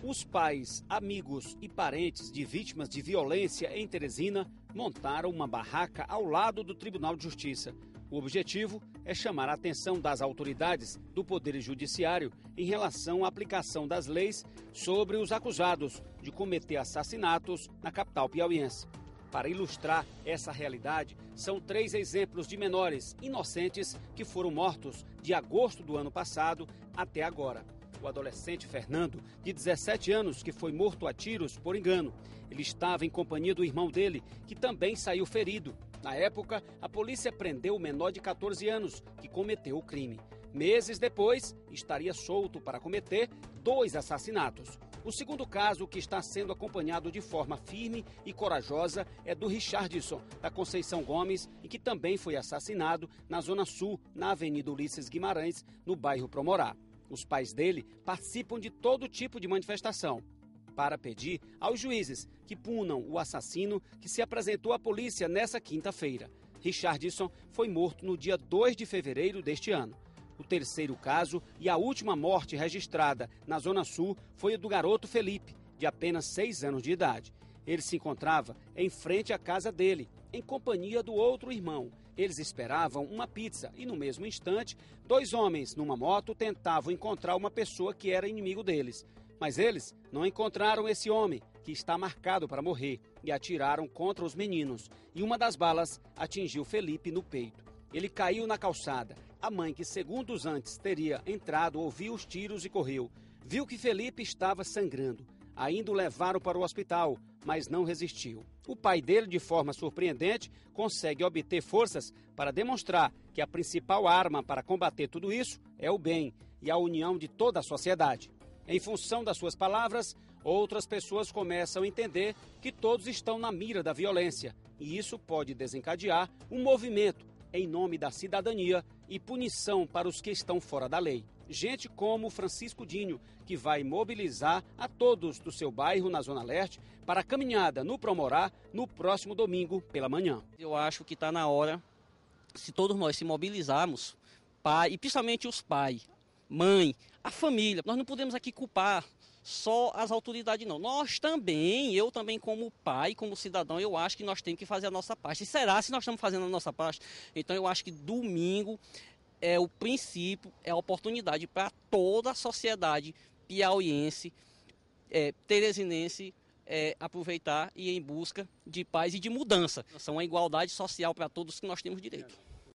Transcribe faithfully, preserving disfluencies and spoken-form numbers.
Os pais, amigos e parentes de vítimas de violência em Teresina montaram uma barraca ao lado do Tribunal de Justiça. O objetivo é chamar a atenção das autoridades do Poder Judiciário em relação à aplicação das leis sobre os acusados de cometer assassinatos na capital piauiense. Para ilustrar essa realidade, são três exemplos de menores inocentes que foram mortos de agosto do ano passado até agora. O adolescente Fernando, de dezessete anos, que foi morto a tiros por engano. Ele estava em companhia do irmão dele, que também saiu ferido. Na época, a polícia prendeu o menor de catorze anos, que cometeu o crime. Meses depois, estaria solto para cometer dois assassinatos. O segundo caso, que está sendo acompanhado de forma firme e corajosa, é do Richardson, da Conceição Gomes, e que também foi assassinado na Zona Sul, na Avenida Ulisses Guimarães, no bairro Promorá. Os pais dele participam de todo tipo de manifestação para pedir aos juízes que punam o assassino que se apresentou à polícia nessa quinta-feira. Richardson foi morto no dia dois de fevereiro deste ano. O terceiro caso e a última morte registrada na Zona Sul foi a do garoto Felipe, de apenas seis anos de idade. Ele se encontrava em frente à casa dele, em companhia do outro irmão. Eles esperavam uma pizza e, no mesmo instante, dois homens numa moto tentavam encontrar uma pessoa que era inimigo deles. Mas eles não encontraram esse homem, que está marcado para morrer, e atiraram contra os meninos. E uma das balas atingiu Felipe no peito. Ele caiu na calçada. A mãe, que segundos antes teria entrado, ouviu os tiros e correu. Viu que Felipe estava sangrando. Ainda o levaram para o hospital, mas não resistiu. O pai dele, de forma surpreendente, consegue obter forças para demonstrar que a principal arma para combater tudo isso é o bem e a união de toda a sociedade. Em função das suas palavras, outras pessoas começam a entender que todos estão na mira da violência, e isso pode desencadear um movimento em nome da cidadania e punição para os que estão fora da lei. Gente como Francisco Dinho, que vai mobilizar a todos do seu bairro na Zona Leste para a caminhada no Promorá no próximo domingo pela manhã. Eu acho que está na hora, se todos nós se mobilizarmos, pai, e principalmente os pais, mãe, a família, nós não podemos aqui culpar só as autoridades não. Nós também, eu também como pai, como cidadão, eu acho que nós temos que fazer a nossa parte. E será se nós estamos fazendo a nossa parte? Então eu acho que domingo é o princípio, é a oportunidade para toda a sociedade piauiense, é, teresinense, é, aproveitar e ir em busca de paz e de mudança. São a igualdade social para todos que nós temos direito.